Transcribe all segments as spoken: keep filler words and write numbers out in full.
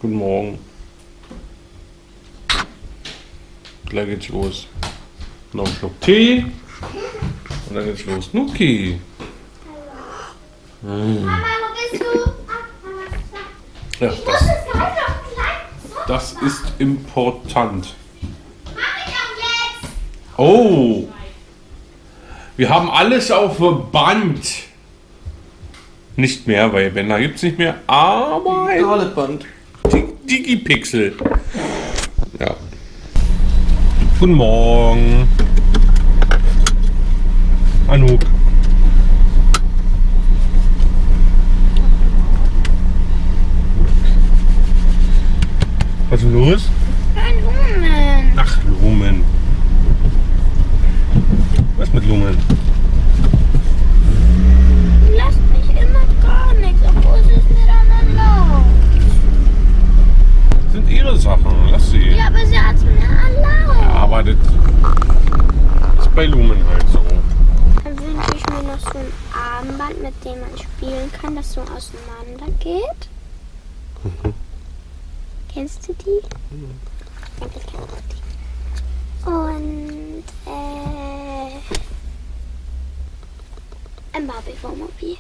Guten Morgen. Gleich geht's los. Noch ein Schluck Tee. Und dann geht's los. Nuki. Hm. Mama, wo bist du? Ja, das, das ist important. Oh. Wir haben alles auf Band. Nicht mehr, weil Bänder gibt es nicht mehr. Aber ein Band. Digipixel. Ja. Guten Morgen. Anouk. Was ist los? Ein Lumen. Ach, Lumen. Was mit Lumen? Du lässt mich immer gar nichts, obwohl es ist mir dann erlaubt. Das sind ihre Sachen, lass sie. Ja, aber sie hat es mir erlaubt. Ja, aber das ist bei Lumen halt so. Dann wünsche ich mir noch so ein Armband, mit dem man spielen kann, das so auseinander geht. Mhm. Kennst du die? Mhm. Ich kenn auch die. Und äh, ein Barbie-Wohnmobil.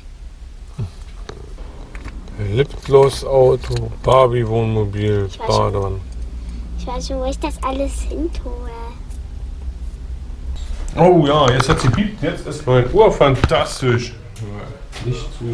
Lipgloss-Auto, Barbie-Wohnmobil, Ich weiß Badern. Ich weiß schon, wo ich das alles hin tue. Oh ja, jetzt hat sie piept, jetzt ist neun Uhr, fantastisch. Nicht zu.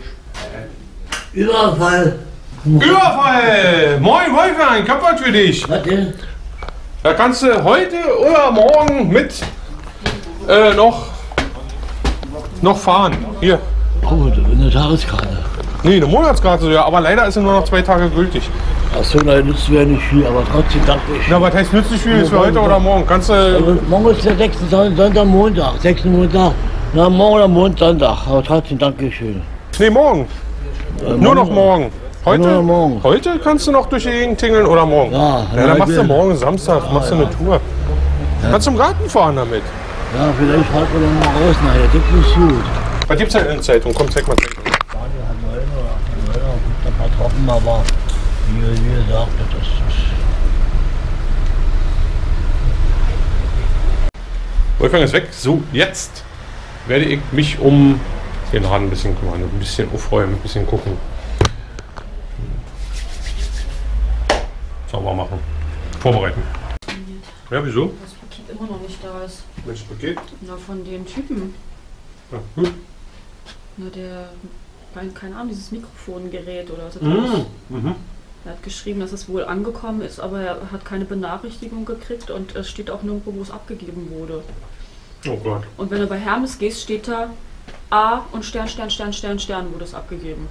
Überfall! Überfall! Moin Wolfgang, ich hab was für dich. Was denn? Da kannst du heute oder morgen mit äh, noch, noch fahren. Hier. Oh, eine Tageskarte. Nee, eine Monatskarte, ja, aber leider ist sie nur noch zwei Tage gültig. Achso, nein, nützt mir nicht viel, aber trotzdem danke ich. Na, was heißt nützlich viel? Ist für heute oder morgen? Kannst du. Also, morgen ist der sechste Sonntag, Montag. sechsten Montag. Na, morgen oder Montag, Sonntag. Aber trotzdem danke schön. Nee, morgen. Äh, Nur noch morgen. Heute, Nur noch morgen. heute kannst du noch durch die Gegend tingeln oder morgen? Ja, ja dann machst du heute. morgen Samstag, machst du eine Tour. Kannst zum Garten fahren damit. Ja, vielleicht fahrt man dann mal raus nachher. Das ist gut. Was gibt's denn in der Zeitung? Komm, zeig mal Zeitung. Ein paar Tropfen, aber wie, wie gesagt, das ist. Wolfgang ist weg. So, jetzt werde ich mich um den Laden ein bisschen kümmern, ein bisschen aufräumen, ein bisschen gucken. Sauber machen. Vorbereiten. Ja, wieso? Das Paket immer noch nicht da ist. Welches Paket? Na, von dem Typen. Ja, gut. Na, der, kein- keine Ahnung, dieses Mikrofongerät oder was das ist. Mhm. Mhm. Er hat geschrieben, dass es wohl angekommen ist, aber er hat keine Benachrichtigung gekriegt und es steht auch nirgendwo, wo es abgegeben wurde. Oh Gott. Und wenn du bei Hermes gehst, steht da A und Stern, Stern, Stern, Stern, Stern wurde es abgegeben.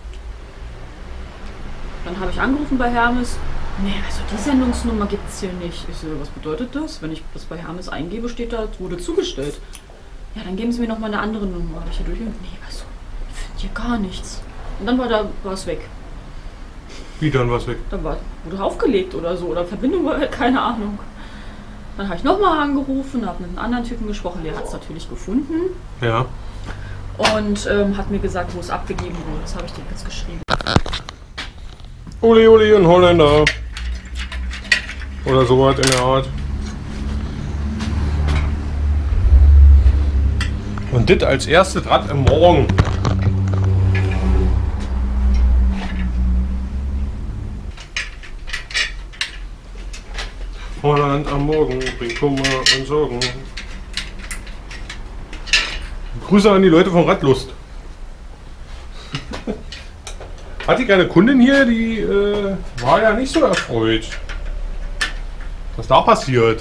Dann habe ich angerufen bei Hermes. Nee, also die Sendungsnummer gibt es hier nicht. Ich so, was bedeutet das? Wenn ich das bei Hermes eingebe, steht da, es wurde zugestellt. Ja, dann geben Sie mir noch mal eine andere Nummer. Habe ich hier durchgehört. Nee, also, ich finde hier gar nichts. Und dann war da war es weg. Wie dann was weg? Dann war, wurde aufgelegt oder so. Oder Verbindung war, keine Ahnung. Dann habe ich nochmal angerufen, habe mit einem anderen Typen gesprochen. Der hat es natürlich gefunden. Ja. Und ähm, hat mir gesagt, wo es abgegeben wurde. Das habe ich dir jetzt geschrieben. Uli Uli und Holländer. Oder sowas in der Art. Und das als erste Rad im Morgen. Holland am Morgen bringt Kummer und Sorgen. Grüße an die Leute von Radlust. Hatte ich eine Kundin hier, die äh, war ja nicht so erfreut. Was da passiert?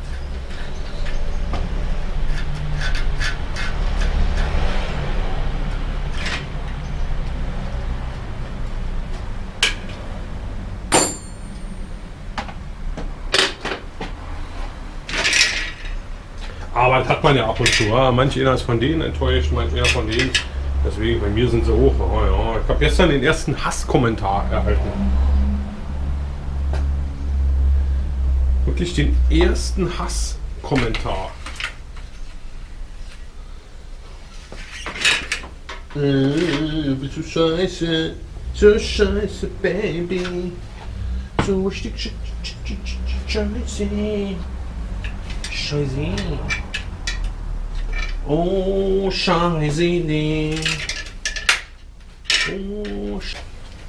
Aber das hat man ja ab und zu. Ja. Manche eher von denen enttäuscht, manche eher von denen. Deswegen, bei mir sind sie hoch. Oh, ja. Ich habe gestern den ersten Hasskommentar erhalten. Wirklich den ersten Hasskommentar. Äh, bist du scheiße, so scheiße, Baby. so richtig scheiße. Scheiße. Oh, scheiße. Oh, Sch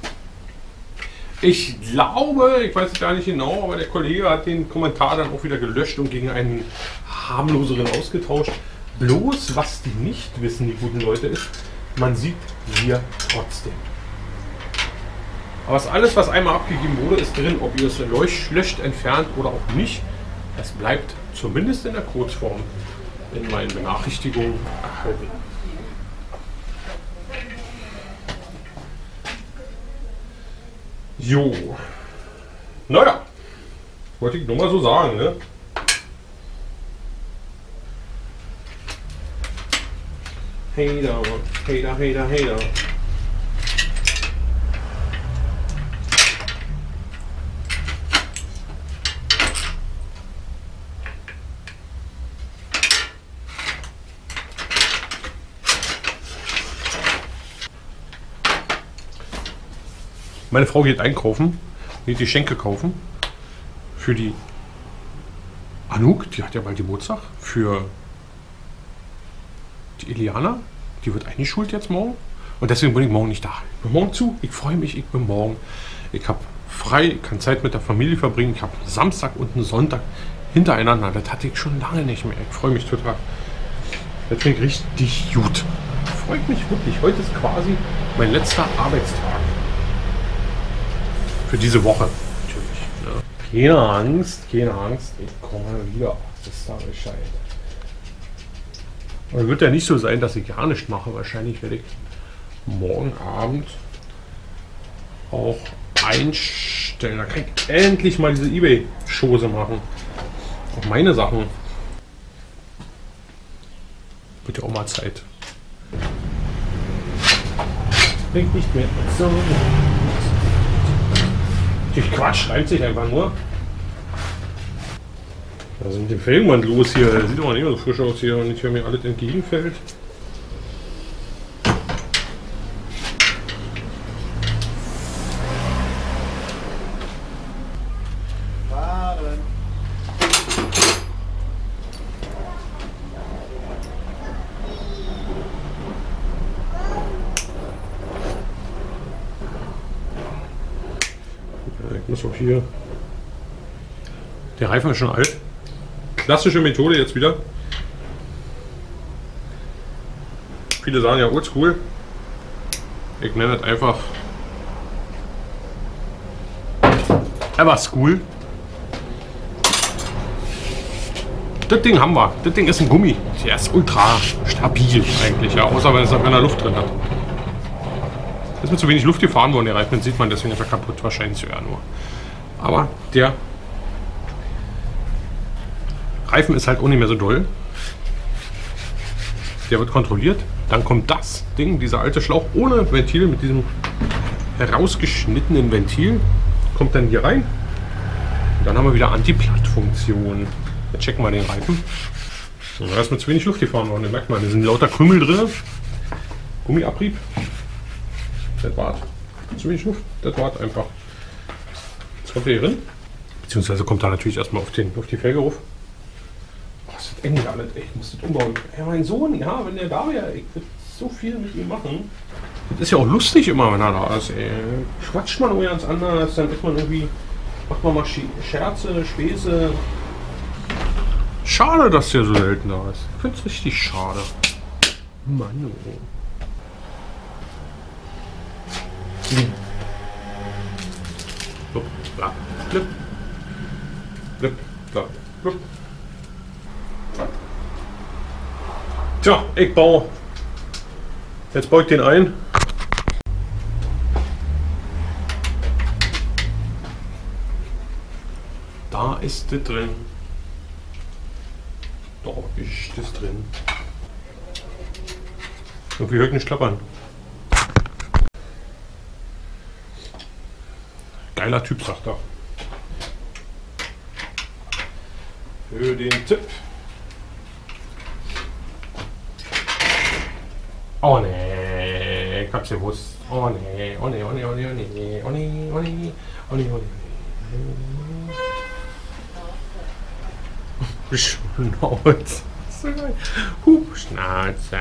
ich glaube, ich weiß es gar nicht genau, aber der Kollege hat den Kommentar dann auch wieder gelöscht und gegen einen harmloseren ausgetauscht. Bloß, was die nicht wissen, die guten Leute, ist, man sieht hier trotzdem. Aber was alles, was einmal abgegeben wurde, ist drin, ob ihr es löscht, entfernt oder auch nicht. Es bleibt zumindest in der Kurzform in meinen Benachrichtigungen erhalten. Jo. Naja. Wollte ich nur mal so sagen, ne? Hater, Hater, Hater, Hater. Meine Frau geht einkaufen, geht die Schenke kaufen für die Anouk, die hat ja bald Geburtstag, für die Eliana, die wird eingeschult jetzt morgen und deswegen bin ich morgen nicht da. Ich bin morgen zu, ich freue mich, ich bin morgen, ich habe frei, ich kann Zeit mit der Familie verbringen, ich habe Samstag und einen Sonntag hintereinander, das hatte ich schon lange nicht mehr, ich freue mich total. Das klingt richtig gut, freut mich wirklich, heute ist quasi mein letzter Arbeitstag. Für diese Woche natürlich. Ne? Keine Angst, keine Angst. Ich komme wieder. Das ist da Bescheid. Und wird ja nicht so sein, dass ich gar nicht mache. Wahrscheinlich werde ich morgen Abend auch einstellen. Da kann ich endlich mal diese eBay-Chose machen. Auch meine Sachen. Wird ja auch mal Zeit. Bringt nicht mehr. So. Die Quatsch, reimt sich einfach nur. Was ist mit dem Felgenband los hier? Der sieht doch nicht mehr so frisch aus hier und ich höre mir alles entgegenfällt. Ich muss auch hier. Der Reifen ist schon alt. Klassische Methode jetzt wieder. Viele sagen ja oldschool. Ich nenne es einfach Everschool. Das Ding haben wir. Das Ding ist ein Gummi. Der ist ultra stabil eigentlich, ja, außer wenn es noch keine Luft drin hat. Ist mit zu wenig Luft gefahren worden, der Reifen, den sieht man, deswegen ist er kaputt, wahrscheinlich sogar nur. Aber der Reifen ist halt auch nicht mehr so doll. Der wird kontrolliert. Dann kommt das Ding, dieser alte Schlauch ohne Ventil, mit diesem herausgeschnittenen Ventil, kommt dann hier rein. Und dann haben wir wieder Anti-Platt-Funktion. Jetzt checken wir den Reifen. Und da ist mit zu wenig Luft gefahren worden, den merkt man. Da sind lauter Krümel drin. Gummiabrieb. Das war's. Zu wenig Luft. Das war's einfach. Jetzt kommt der hier rein. Beziehungsweise kommt da natürlich erstmal auf, den, auf die Felge rauf. Oh, das ist eng alles. Ich muss das umbauen. Ja, mein Sohn, ja, wenn der da wäre, ich würde so viel mit ihm machen. Das ist ja auch lustig immer, wenn er da ist. Ey. Quatscht man auch ganz anders, dann ist man irgendwie, macht man mal Scherze, Späße. Schade, dass der so selten da ist. Ich finde es richtig schade. Mann, oh. Hm. Blub, blab, blub. Blub, blab, blub. Tja, ich baue. Jetzt baue ich den ein. Da ist das drin. Da ist das drin. Irgendwie hört nicht klappern. Geiler Typ, sagt er. Für den Tipp. Oh ne, ich hab's gewusst. Oh ne, oh ne, oh ne, oh ne, oh ne, oh ne, oh ne, oh ne, oh ne, oh ne. Schnauze. Huh, Schnauze.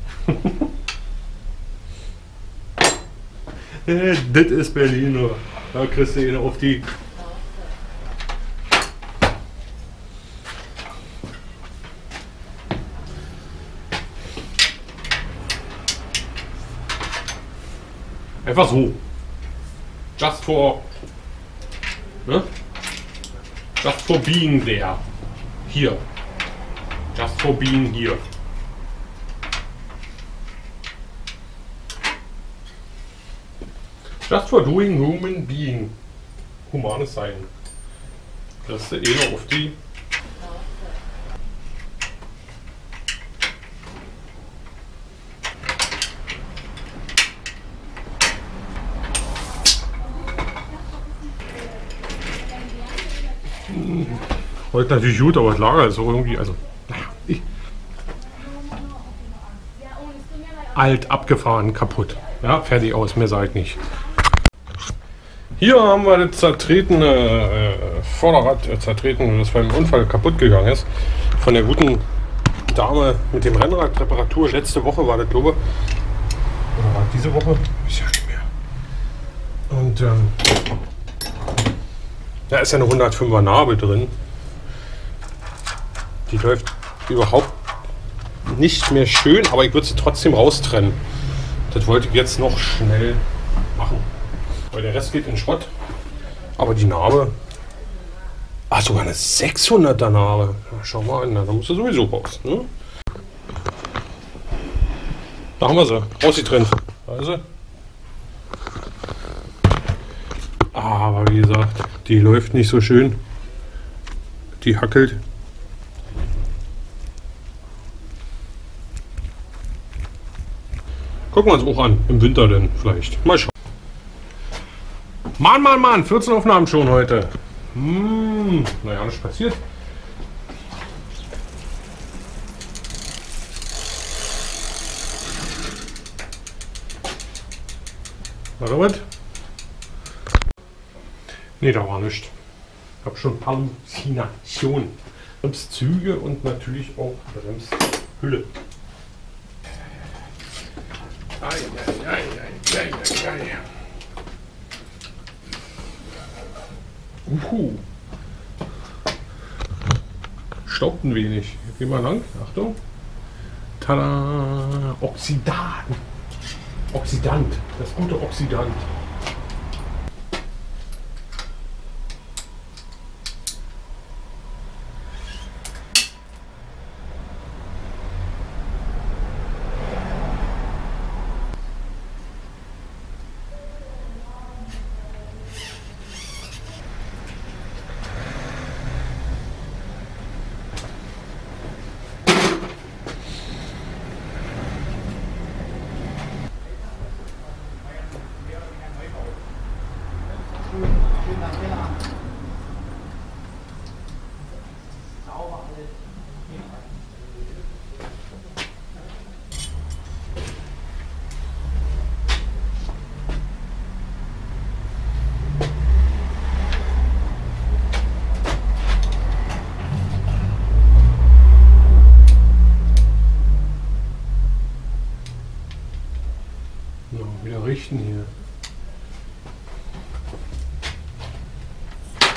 Das ist Berliner. Da kriegst du ihn auf die. Einfach so. Just for. Ne? Just for being there. Hier. Just for being here. Just for doing human being. Humanes Sein. Kriegst du eh auf die. Heute natürlich gut, aber das Lager ist auch irgendwie, also, naja, ich, alt, abgefahren, kaputt. Ja, fertig aus, mehr sage ich nicht. Hier haben wir das zertretene äh, Vorderrad, äh, zertreten, das beim Unfall kaputt gegangen ist. Von der guten Dame mit dem Rennradreparatur. Letzte Woche war das, glaube ich. Oder war das diese Woche? Ist ja nicht mehr. Und ähm, da ist ja eine hundertfünfer Narbe drin. Die läuft überhaupt nicht mehr schön, aber ich würde sie trotzdem raustrennen. Das wollte ich jetzt noch schnell machen. Weil der Rest geht in Schrott. Aber die Narbe. Ach, sogar eine sechshunderter Narbe. Ja, schau mal an, da muss sie sowieso raus. Ne? Da haben wir sie. Rausgetrennt. Also. Aber wie gesagt, die läuft nicht so schön. Die hackelt. Gucken wir uns auch an. Im Winter denn vielleicht. Mal schauen. Mann, Mann, Mann. vierzehn Aufnahmen schon heute. Hm, naja, nichts passiert. Warte, was? Nee, da war nichts. Ich habe schon Halluzinationen. Bremszüge und natürlich auch Bremshülle. Ei, ei, ei, ei, ei, ei. Uhu. Staubt ein wenig. Gehen wir lang. Achtung. Tada! Oxidant. Oxidant. Das gute Oxidant. Wieder richten hier.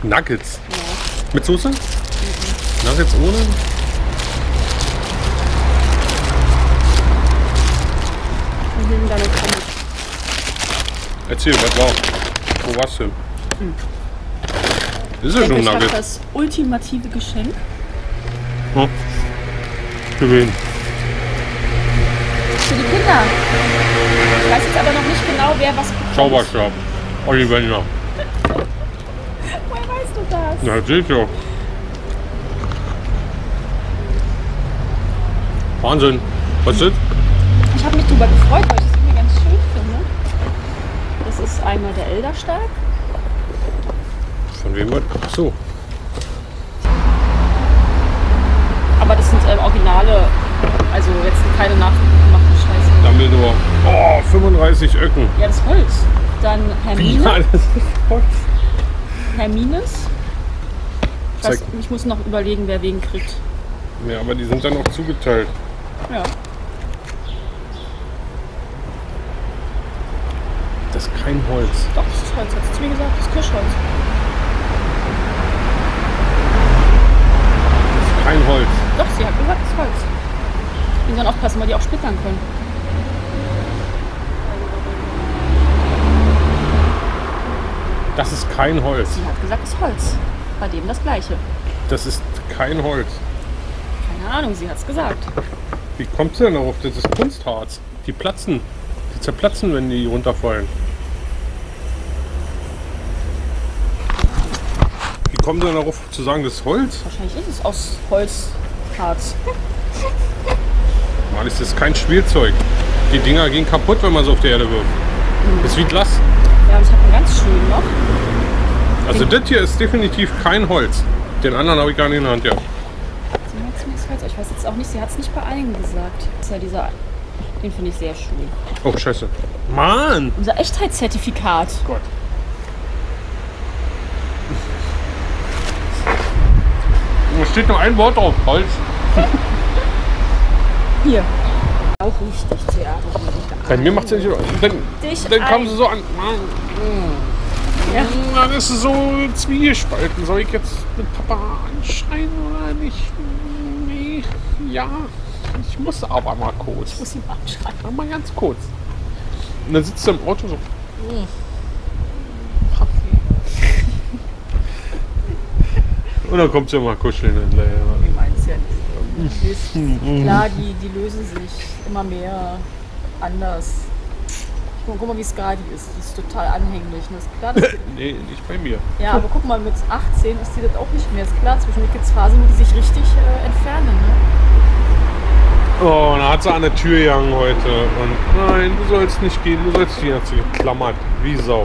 Nuggets. Ja. Mit Soße? Mhm. Nuggets ohne? Mhm, dann komm ich. Erzähl, was war? Wo warst du? Hm. Das ist ja Ich schon denke, ich Nugget. habe das ultimative Geschenk. Hm. Für wen? Für die Kinder. Ich weiß jetzt aber noch nicht genau, wer was bekommt. Zauberstab. Ollivander. Woher weißt du das? Na, erzähl doch. Wahnsinn. Was ist das? Ich habe mich darüber gefreut, weil ich es irgendwie ganz schön finde. Das ist einmal der Elderstab. Von wem wird? Ach so. Aber das sind ähm, Originale, also jetzt keine nachgemachten Scheiße. Dumbledore. Oh, fünfunddreißig Öcken. Ja, das Holz. Dann Wie Hermine. war das? Hermines. Ich, weiß, Zeig. ich muss noch überlegen, wer wen kriegt. Ja, aber die sind dann auch zugeteilt. Ja. Das ist kein Holz. Doch, das ist Holz, hat sie zu mir gesagt. Das ist Kirschholz. Das ist kein Holz. Doch, sie hat gesagt, das ist Holz. Die sollen aufpassen, weil die auch splittern können. Das ist kein Holz. Sie hat gesagt, das ist Holz. Bei dem das gleiche. Das ist kein Holz. Keine Ahnung, sie hat's gesagt. Wie kommt sie denn darauf? Das ist Kunstharz. Die platzen. Die zerplatzen, wenn die runterfallen. Wie kommen sie denn darauf zu sagen, das ist Holz? Wahrscheinlich ist es aus Holzharz. Mann, ist das kein Spielzeug. Die Dinger gehen kaputt, wenn man sie auf die Erde wirft. Das ist wie Glas. Ja, und ich habe einen ganz schönen noch. Also das hier ist definitiv kein Holz. Den anderen habe ich gar nicht in der Hand, ja. Sie hat's mir gesagt. Ich weiß jetzt auch nicht, sie hat es nicht bei allen gesagt. Das ist ja dieser, den finde ich sehr schön. Oh, scheiße. Mann! Unser Echtheitszertifikat. Gott. Da steht nur ein Wort drauf. Holz. Hier. Auch richtig Theater. Bei mir macht es ja nicht. Dann, Dich dann kam ein. sie so an. Ja. Na, das ist so zwiegespalten. Soll ich jetzt mit Papa anschreien oder nicht? Nee. Ja. Ich muss aber mal kurz. Muss ihn anschreien. Aber mal ganz kurz. Und dann sitzt er im Auto so. Und dann kommt sie mal kuscheln. Du meinst ja nicht. Klar, die, die lösen sich immer mehr anders. Guck, guck mal, wie Skadi ist. Die ist total anhänglich. Ne? Ist klar, dass Nee, nicht bei mir. ja, aber guck mal, mit achtzehn ist die das auch nicht mehr. Ist klar, zwischendurch gibt es Phasen, wo die sich richtig äh, entfernen. Ne? Oh, und da hat sie an der Tür gehangen heute. Und nein, du sollst nicht gehen, du sollst hier. Hat sie geklammert. Wie Sau.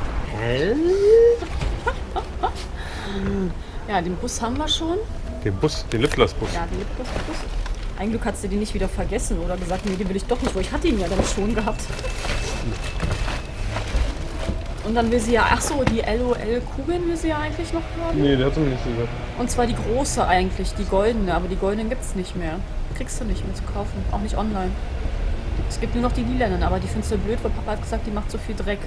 Ja, den Bus haben wir schon. Den Bus, den Lipplas-Bus. Ja, den Lipplos-Bus. Ein Glück hat sie den nicht wieder vergessen oder gesagt, nee, den will ich doch nicht, wo ich hatte ihn ja dann schon gehabt. Und dann will sie ja, ach so, die L O L-Kugeln will sie ja eigentlich noch haben. Nee, der hat sie mir nicht gesagt. Und zwar die große eigentlich, die goldene, aber die goldenen gibt es nicht mehr. Kriegst du nicht mehr zu kaufen, auch nicht online. Es gibt nur noch die lilanen, aber die findest du blöd, weil Papa hat gesagt, die macht so viel Dreck.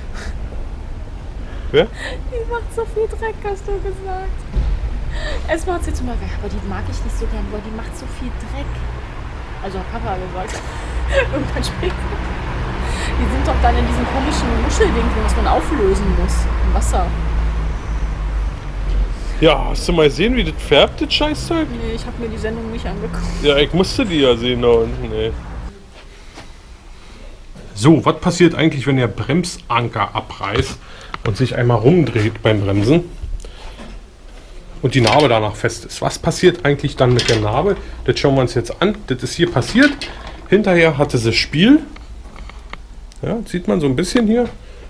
Wer? Die macht so viel Dreck, hast du gesagt. Erstmal hat sie zu mir gesagt, aber die mag ich nicht so gern, weil die macht so viel Dreck. Also hat Papa gesagt. Irgendwann später. Die sind doch dann in diesen komischen Muschelding, was man auflösen muss. Im Wasser. Ja, hast du mal gesehen, wie das färbt, das Scheißzeug? Nee, ich habe mir die Sendung nicht angeguckt. Ja, ich musste die ja sehen da unten, ey. So, was passiert eigentlich, wenn der Bremsanker abreißt und sich einmal rumdreht beim Bremsen und die Narbe danach fest ist? Was passiert eigentlich dann mit der Narbe? Das schauen wir uns jetzt an. Das ist hier passiert. Hinterher hatte sie Spiel. Ja, sieht man so ein bisschen hier.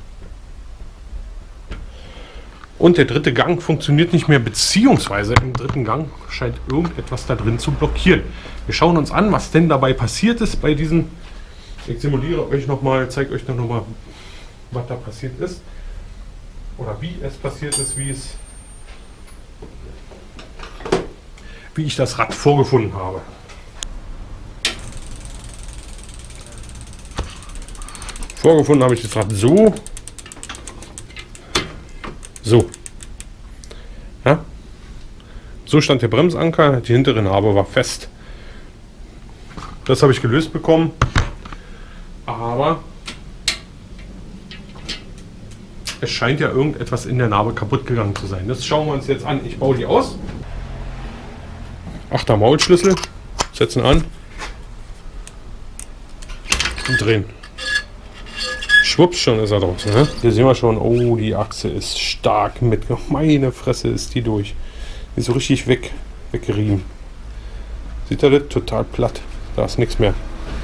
Und der dritte Gang funktioniert nicht mehr, beziehungsweise im dritten Gang scheint irgendetwas da drin zu blockieren. Wir schauen uns an, was denn dabei passiert ist bei diesen. Ich simuliere euch nochmal, zeige euch noch mal, was da passiert ist. Oder wie es passiert ist, wie es. Wie ich das Rad vorgefunden habe. Vorgefunden habe ich das Rad so. So. So stand der Bremsanker, die hintere Narbe war fest. Das habe ich gelöst bekommen, aber es scheint ja irgendetwas in der Narbe kaputt gegangen zu sein. Das schauen wir uns jetzt an. Ich baue die aus. Achter Maulschlüssel, setzen an und drehen. Schwupps, schon ist er draußen. Ne? Hier sehen wir schon, oh, die Achse ist stark mit. Meine Fresse ist die durch. Die ist so richtig weg, weggerieben. Seht ihr das? Total platt. Da ist nichts mehr.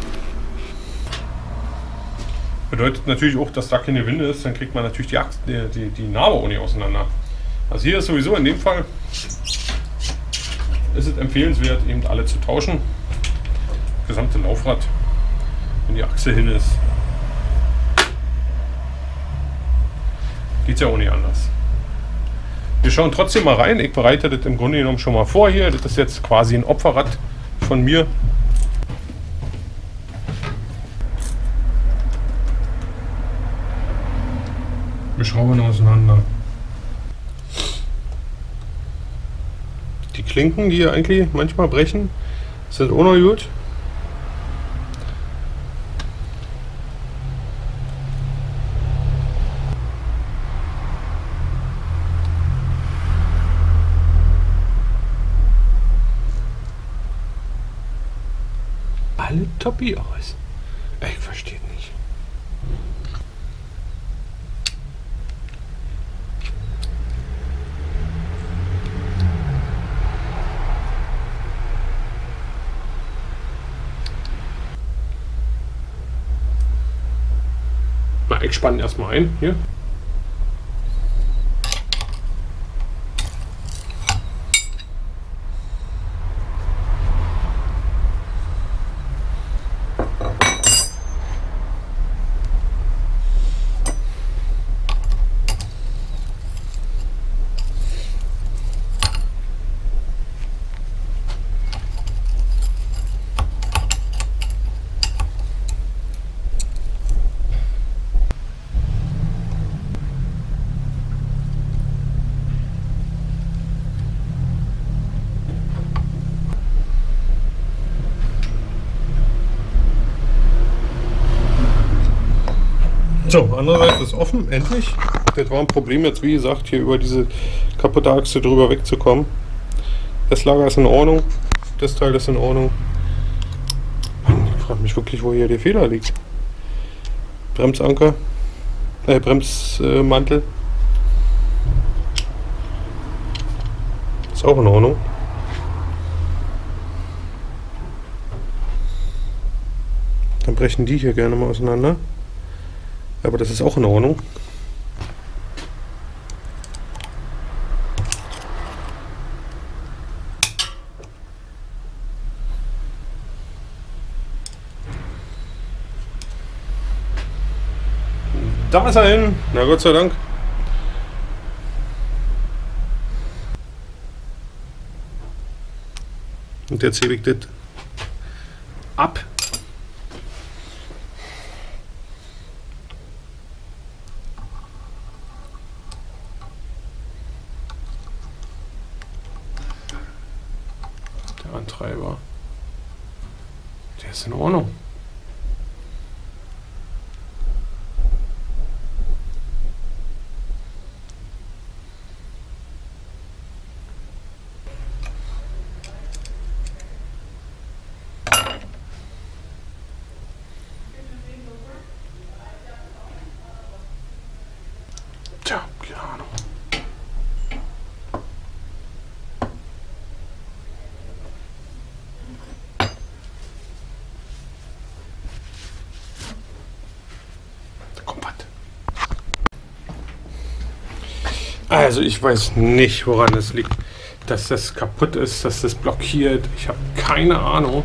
Bedeutet natürlich auch, dass da keine Winde ist, dann kriegt man natürlich die, Achse, die, die, die Narbe auch nicht auseinander. Also hier ist sowieso in dem Fall ist es empfehlenswert, eben alle zu tauschen. Das gesamte Laufrad, wenn die Achse hin ist. Geht ja auch nicht anders. Wir schauen trotzdem mal rein. Ich bereite das im Grunde genommen schon mal vor hier. Das ist jetzt quasi ein Opferrad von mir. Wir schrauben auseinander. Die Klinken, die hier eigentlich manchmal brechen, sind auch noch gut. Alle toppi aus. Ich verstehe nicht. Na, ich spanne erstmal ein hier. So, andererseits ist offen, endlich. Das war ein Problem jetzt, wie gesagt, hier über diese kaputte Achse drüber wegzukommen. Das Lager ist in Ordnung, das Teil ist in Ordnung. Mann, ich frage mich wirklich, wo hier der Fehler liegt. Bremsanker, äh, Bremsmantel. Ist auch in Ordnung. Dann brechen die hier gerne mal auseinander. Aber das ist auch in Ordnung. Da ist er hin. Na Gott sei Dank. Und jetzt hebe ich das ab. Antreiber. Der ist in Ordnung. Tja, keine Ahnung. Also ich weiß nicht, woran es liegt, dass das kaputt ist, dass das blockiert. Ich habe keine Ahnung.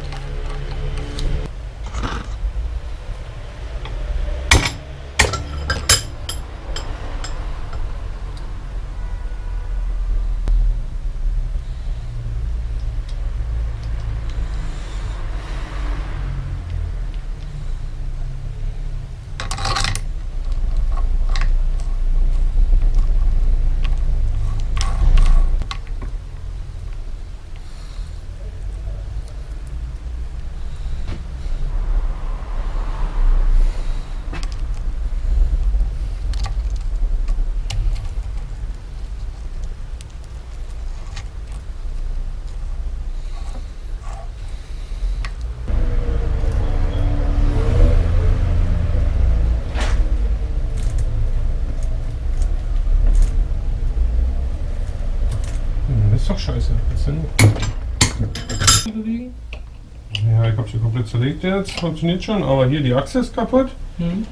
ist doch scheiße. Was denn? Bewegen? Ja, ich habe sie komplett zerlegt jetzt. Funktioniert schon, aber hier die Achse ist kaputt. Hm.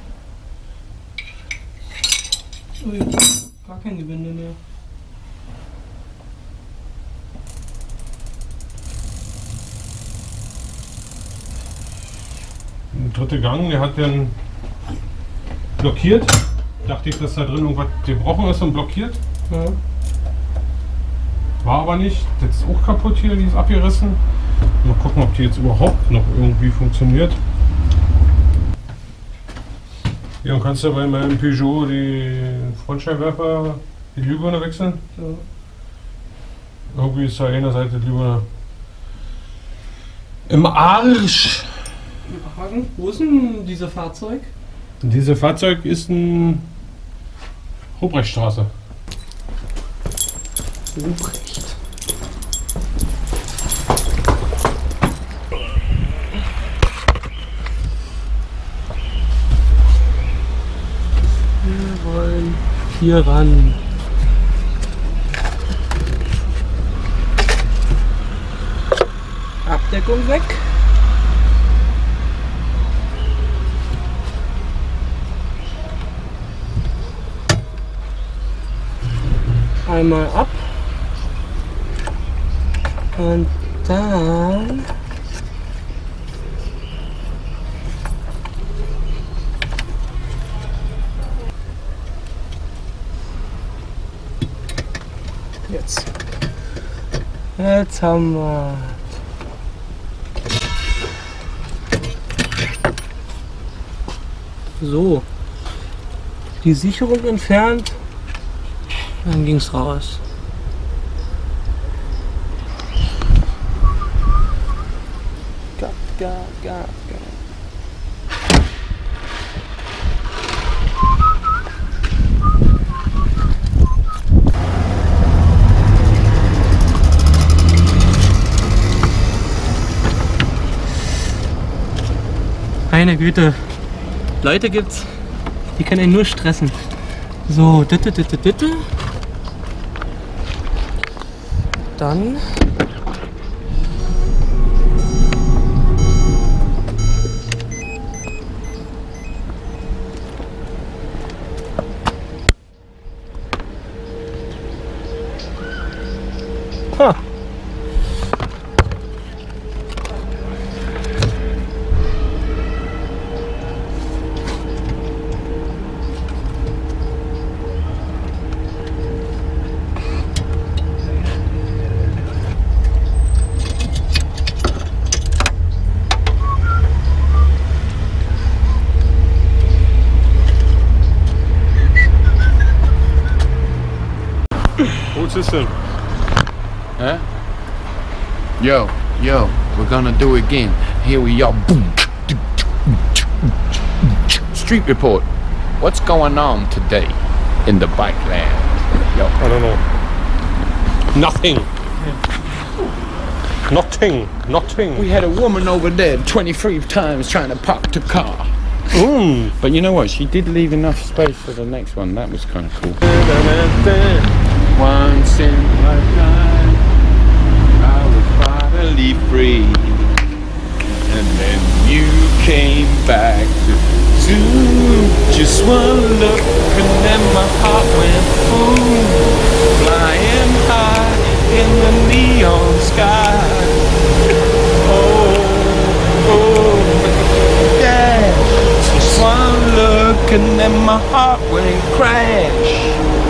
Oh ja, gar kein Gewinde mehr. Der dritte Gang, der hat dann blockiert. Dachte ich, dass da drin irgendwas gebrochen ist und blockiert. Ja. War aber nicht. Das ist auch kaputt hier, die ist abgerissen. Mal gucken, ob die jetzt überhaupt noch irgendwie funktioniert. Ja, und kannst du bei meinem Peugeot die Frontscheinwerfer, die Glühbirne wechseln? Ja. Irgendwie ist da eine Seite die Glühbirne im Arsch. Hagen, wo ist denn dieses Fahrzeug? Dieses Fahrzeug ist ein Ruprechtstraße. Ruprecht. Wir wollen hier ran. Abdeckung weg. Einmal ab und dann jetzt jetzt haben wir so die Sicherung entfernt. Dann ging's raus. Ga, ga, ga, ga. Meine Güte. Leute gibt's, die können einen nur stressen. So, ditte, ditte, ditte. Dann ha. What's this then? Huh? Yo, yo, we're gonna do it again. Here we are. Boom. Street report. What's going on today in the bike land? Yo. I don't know. Nothing. Nothing. Nothing. We had a woman over there twenty-three times trying to park the car. Mm. But you know what? She did leave enough space for the next one. That was kind of cool. Once in my life, I was finally free. And then you came back to Zoom. Just one look and then my heart went boom. Flying high in the neon sky. Oh, oh, yeah. Just one look and then my heart went crash.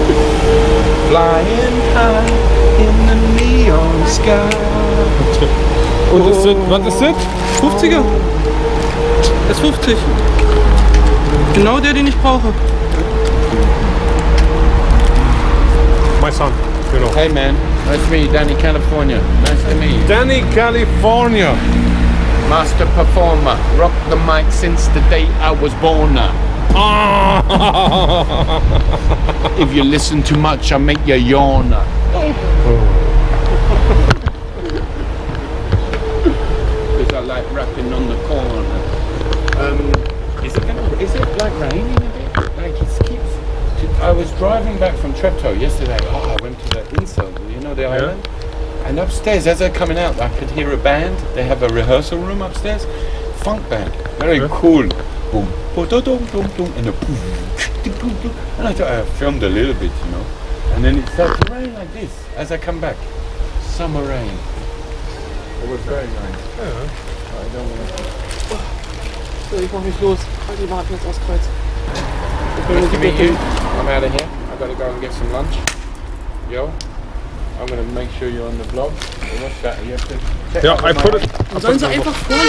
Flying high in the neon sky. Und ist das, was ist das? fünfziger. Das ist fünfzig. Genau der, den ich brauche. My son, you know. Hey man, nice to meet you, Danny California. Nice to meet you. Danny California. Master performer, rock the mic since the day I was born. If you listen too much, I make you yawn. Because I like rapping on the corner. Um, is it gonna, is it like raining a bit? Like it keeps. I was driving back from Treptow yesterday. Oh, I went to the Insel. You know the island. And upstairs, as they're coming out, I could hear a band. They have a rehearsal room upstairs. Funk band. Very cool. Boom. Boom, boom, boom, and a boom. And I thought I filmed a little bit, you know. And then it started to rain like this as I come back. Summer rain. It was very nice. Ja. I don't want So, ich mach mich los. Die warten jetzt aufs Kreuz. Nice to meet you. I'm out of here. I've got to go and get some lunch. Yo, I'm going to make sure you're on the vlog. What's that? You have to check Ja, out I my- put it. Sollen sie einfach vorne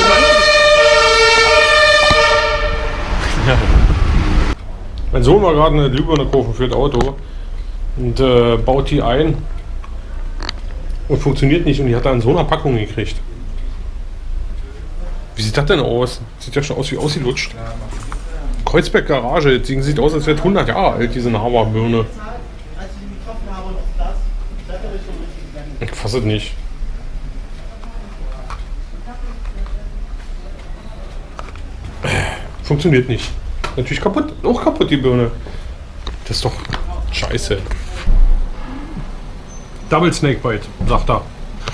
Mein Sohn war gerade eine Glühbirne kaufen für das Auto und äh, baut die ein und funktioniert nicht und die hat er in so einer Packung gekriegt. Wie sieht das denn aus? Sieht ja schon aus wie ausgelutscht. Kreuzberg Garage, das Ding sieht aus, als wäre es hundert Jahre alt, diese Haberbirne. Ich fasse es nicht. Funktioniert nicht. Natürlich kaputt. Auch kaputt die Birne. Das ist doch scheiße. Double Snakebite, sagt er.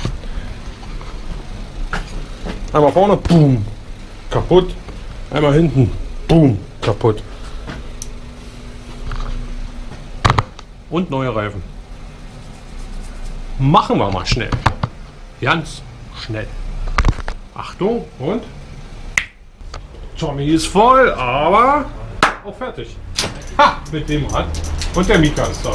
Einmal vorne, boom, kaputt. Einmal hinten, boom, kaputt. Und neue Reifen. Machen wir mal schnell. Ganz schnell. Achtung und Tommy ist voll, aber auch fertig. Ha, mit dem Rad. Und der Mika ist da.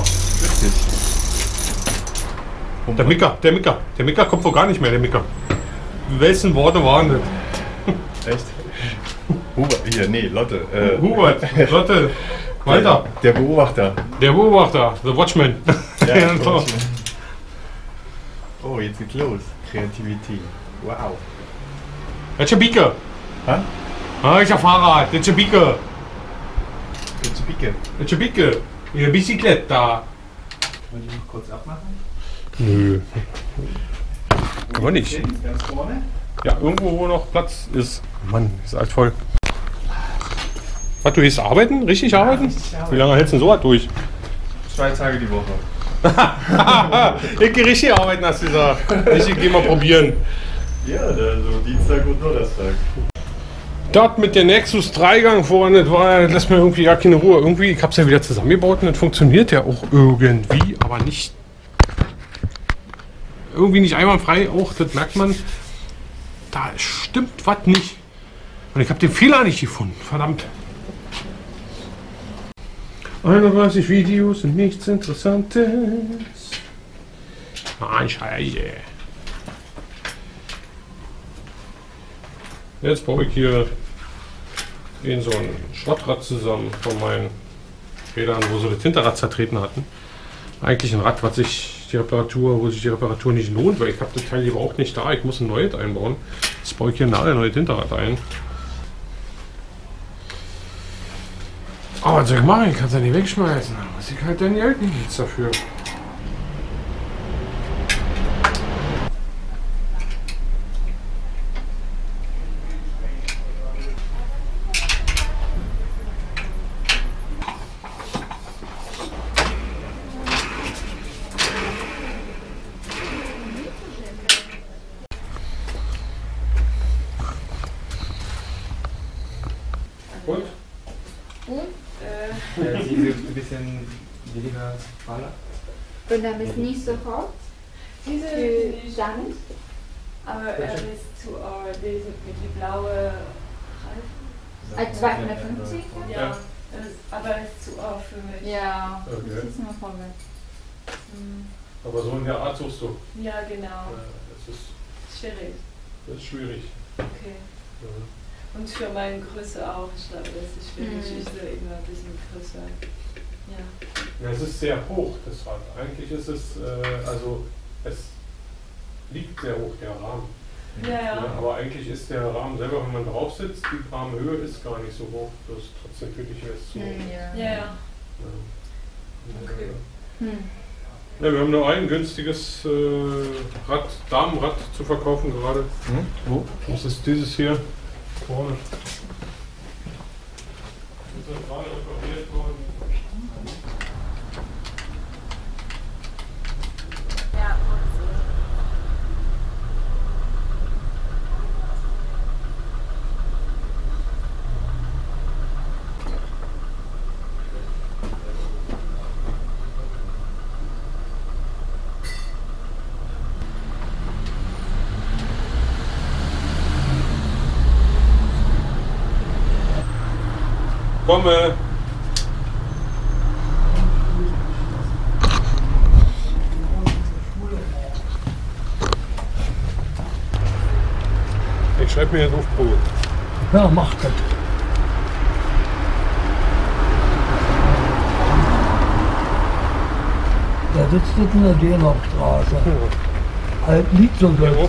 Und der Mika, der Mika, der Mika kommt wohl gar nicht mehr, der Mika. Wessen Worte waren das? Echt? Hubert, hier, nee, Lotte. Äh, Hubert, Lotte, Walter, Der Beobachter. der Beobachter, The Watchman. Ja, Ja, so. so. Oh, jetzt geht's los. Kreativität. Wow. Das ist der Bike. Hä? Ah, ich hab Fahrrad, das ist der Bike. Jetzt zu Picke. Das ist der Bike. Ihre Bicyclette da. Wollen die noch kurz abmachen? Nö. Kann man nicht. Ganz vorne. Ja, irgendwo, wo noch Platz ist. Mann, ist alles voll. Was, du gehst arbeiten? Richtig arbeiten? richtig arbeiten. Wie lange hältst du denn so was durch? Zwei Tage die Woche. Ich geh richtig arbeiten, hast du gesagt. Ich geh mal probieren. Ja, also Dienstag und Donnerstag. Das mit der Nexus drei Gang vorne, das war, das lässt mir irgendwie ja keine Ruhe. Irgendwie, ich hab's ja wieder zusammengebaut und das funktioniert ja auch irgendwie, aber nicht. Irgendwie nicht einwandfrei, auch, das merkt man. Da stimmt was nicht. Und ich habe den Fehler nicht gefunden, verdammt. einunddreißig Videos und nichts Interessantes. Ah, Scheiße. Jetzt baue ich hier in so ein Schrottrad zusammen von meinen Rädern, wo sie das Hinterrad zertreten hatten. Eigentlich ein Rad, was sich die Reparatur, wo sich die Reparatur nicht lohnt, weil ich habe das Teil überhaupt nicht da. Ich muss ein neues einbauen. Jetzt baue ich hier ein neues Hinterrad ein. Aber was soll ich machen? Ich kann es ja nicht wegschmeißen. Dann muss ich halt dann Geld nehmen jetzt dafür. Und? Ja, sie ist ein bisschen weniger Baller. Und dann ist nicht so hart. Diese Für Sand. aber er ist zu alt, diese mit die blaue Reifen. Als zweihundertfünfzig? Ja, das ist, aber er ist zu alt für mich. Ja, Okay. das ist noch voll. Hm. Aber so in der Art suchst du. Ja, genau. Das ist, Schwierig. das ist schwierig. Okay. Und für meine Größe auch. Ich glaube, das ist schwierig. Mhm. Ich will immer ein bisschen größer. Ja. Ja, es ist sehr hoch, das Rad. Eigentlich ist es, äh, also es liegt sehr hoch, der Rahmen. Ja, ja. Ja, aber eigentlich ist der Rahmen selber, wenn man drauf sitzt, die Rahmenhöhe ist gar nicht so hoch. Das ist trotzdem für dich jetzt zu hoch. Ja. Ja, ja. Ja. Okay. Hm. Ja, wir haben nur ein günstiges äh, Rad, Damenrad zu verkaufen gerade. Hm? Wo? Das ist dieses hier vorne. Das ist gerade repariert worden. komme. Ich schreibe mir jetzt auf Brot. Ja, mach das. Da sitzt jetzt in der Dänachstraße. Alt Lied so dort.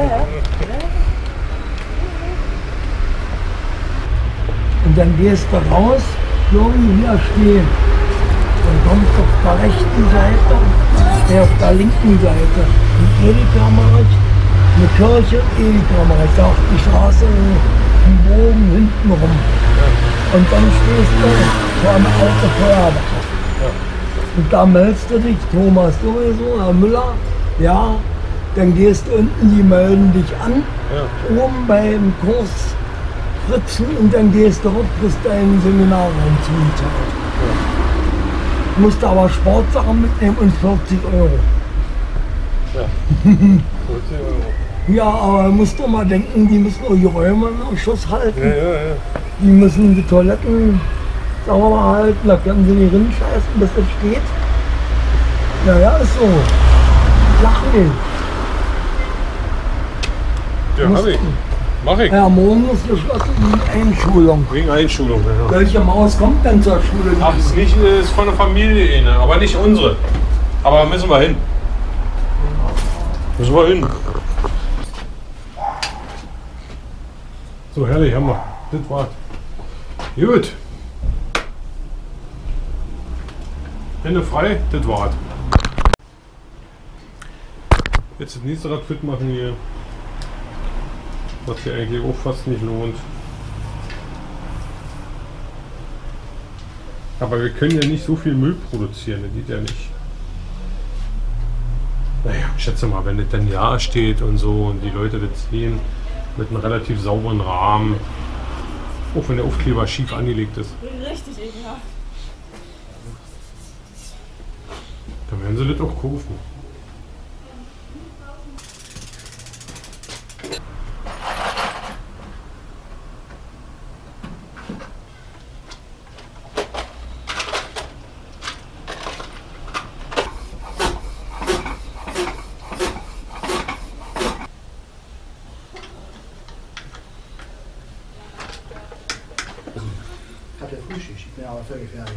Und dann gehst du raus, so wie hier stehen. Dann kommst du auf der rechten Seite, der auf der linken Seite. Ein Edeka-Markt, eine Kirche, Edeka-Markt, auch die Straße, einen Bogen hinten rum. Und dann stehst du vor einer alten Feuerwache. Und da meldest du dich, Thomas sowieso, Herr Müller, ja, dann gehst du unten, die melden dich an, ja. Oben beim Kurs Fritzen und dann gehst du hoch, kriegst deinen Seminarraum zugezahlt. Ja. Du musst aber Sportsachen mitnehmen und vierzig Euro. Ja, vierzig Euro. Ja, aber musst du mal denken, die müssen auch die Räume im Schuss halten. Ja, ja, ja. Die müssen die Toiletten sauber halten, da können sie nicht rinscheißen, bis es steht. Naja, ist so. Lachen nicht. Ja, hab ich. Mach ich. Ja, morgen ist geschlossen wegen Einschulung. Wegen Einschulung, ja. Welche Maus kommt denn zur Schule? Ach, ist nicht, ist von der Familie eine, aber nicht unsere. Aber müssen wir hin. Müssen wir hin. So, herrlich, haben wir. Das war's. Gut. Hände frei, das war's. Jetzt das nächste Rad fit machen hier. Was sich eigentlich auch fast nicht lohnt. Aber wir können ja nicht so viel Müll produzieren, das geht ja nicht. Naja, ich schätze mal, wenn das dann ja steht und so und die Leute das sehen, mit einem relativ sauberen Rahmen, auch wenn der Aufkleber schief angelegt ist. Richtig ekelhaft. Dann werden sie das auch kaufen. Ich hatte Frühschicht, ich bin aber völlig fertig.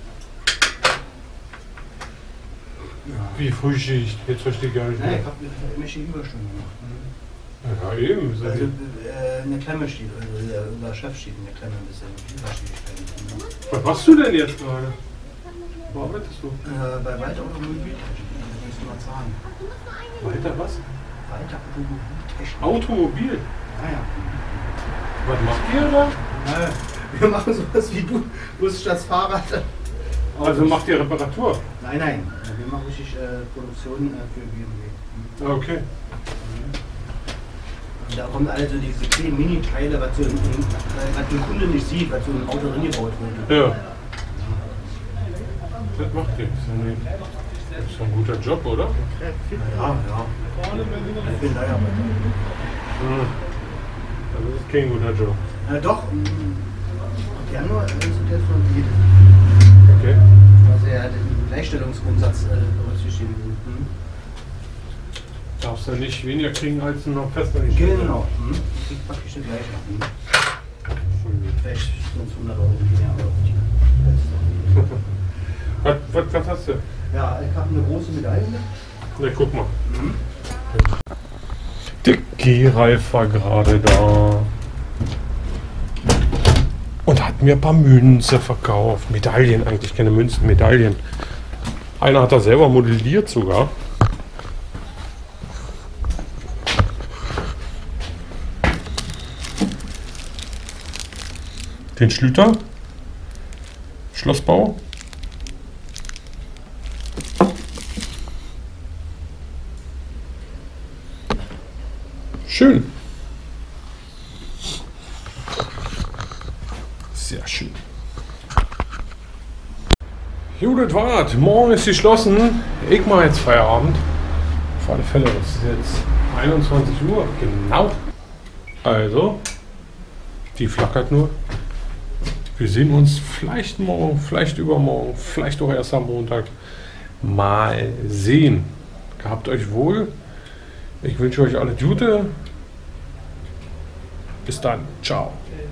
Wie Frühschicht? Jetzt verstehe ich gar nicht mehr. Nein, ich habe eine mächtige Überstunde gemacht. Ja, eben. Also äh, in der Klemme steht, also der, unser Chef steht in der Klemme ein bisschen Überschicht. Was machst du denn jetzt gerade? Wo arbeitest du? Äh, bei Walter Automobiltechnik, das kannst du mal sagen. Walter was? Walter Automobiltechnik. Automobil? Ja, ja. Was macht ihr da? Äh, wir machen sowas wie du, Bus statt Fahrrad. Also macht ihr Reparatur? Nein, nein, wir machen richtig äh, Produktion äh, für B M W. Okay. Und da kommen also diese kleinen Mini-Teile, was, so ein, was der Kunde nicht sieht, was so ein Auto drin gebaut wurde. Ja. Das macht ihr. Das ist ja nicht- das ist ein guter Job, oder? Ja, ja. Ich bin Leiharbeiter. Hm. Das ist kein guter Job. Äh, doch, im Januar ist es jetzt von jedem. Okay. Also er hat den Gleichstellungsgrundsatz äh, berücksichtigt. Mhm. Darfst du nicht weniger kriegen als noch Festangestellter? Genau. Mhm. Ich krieg praktisch das gleiche. Mhm. Vielleicht sind es hundert Euro mehr, aber Was, was, was hast du? ja, ich habe eine große Medaille. Na, guck mal. Der G-Ralf war gerade da. Und hat mir ein paar Münzen verkauft. Medaillen eigentlich, keine Münzen, Medaillen. Einer hat er selber modelliert sogar. Den Schlüter. Schlossbau. Schön. Sehr schön. Judith Wart, morgen ist geschlossen. Ich mache jetzt Feierabend. Auf alle Fälle, es ist jetzt einundzwanzig Uhr. Genau. Also, die flackert nur. Wir sehen uns vielleicht morgen, vielleicht übermorgen, vielleicht auch erst am Montag. Mal sehen. Gehabt euch wohl. Ich wünsche euch alles Gute. Bis dann. Ciao.